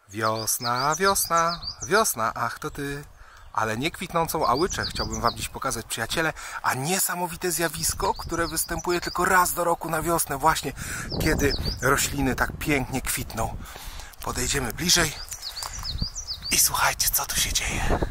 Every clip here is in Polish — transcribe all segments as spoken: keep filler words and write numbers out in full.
Wiosna, wiosna, wiosna, ach to ty. Ale nie kwitnącą łyczę chciałbym wam dziś pokazać, przyjaciele, a niesamowite zjawisko, które występuje tylko raz do roku na wiosnę, właśnie kiedy rośliny tak pięknie kwitną. Podejdziemy bliżej i słuchajcie, co tu się dzieje.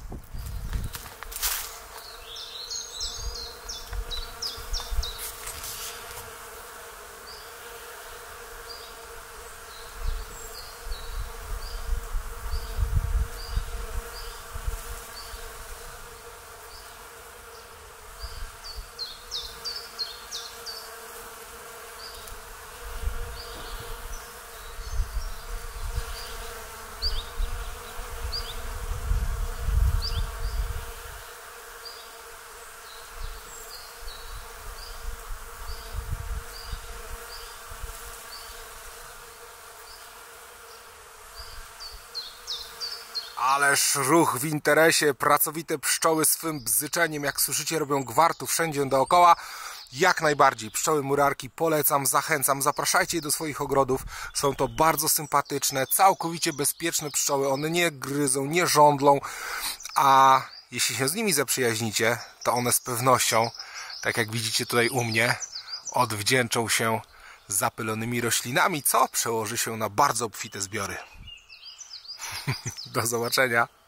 Ależ ruch w interesie, pracowite pszczoły swym bzyczeniem, jak słyszycie, robią gwartu wszędzie dookoła. Jak najbardziej, pszczoły murarki polecam, zachęcam, zapraszajcie je do swoich ogrodów. Są to bardzo sympatyczne, całkowicie bezpieczne pszczoły, one nie gryzą, nie żądlą, a jeśli się z nimi zaprzyjaźnicie, to one z pewnością, tak jak widzicie tutaj u mnie, odwdzięczą się zapylonymi roślinami, co przełoży się na bardzo obfite zbiory. Do zobaczenia.